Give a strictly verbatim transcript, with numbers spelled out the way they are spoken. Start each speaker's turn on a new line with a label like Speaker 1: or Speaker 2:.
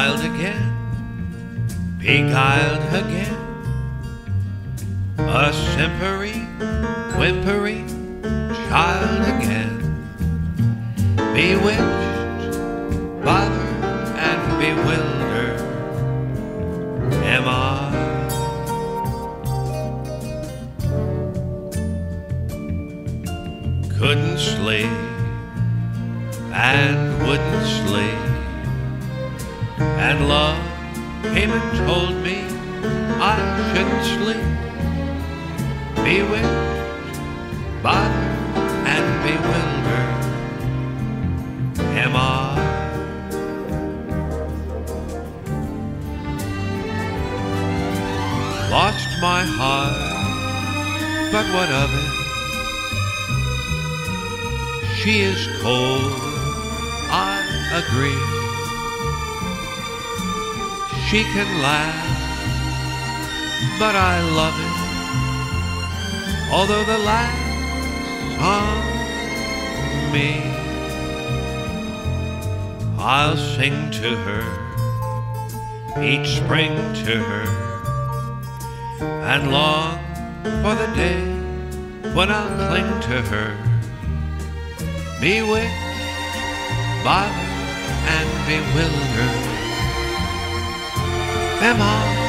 Speaker 1: Beguiled again, beguiled again, a simpering, whimpering child again, bewitched, bothered, and bewildered am I. Couldn't sleep and wouldn't sleep, and love came and told me I shouldn't sleep. Bewitched, bothered, and bewildered am I. Lost my heart, but what of it? She is cold, I agree. She can laugh, but I love it, although the laugh's on me. I'll sing to her, each spring to her, and long for the day when I'll cling to her. Bewitched, bothered, and bewildered am I.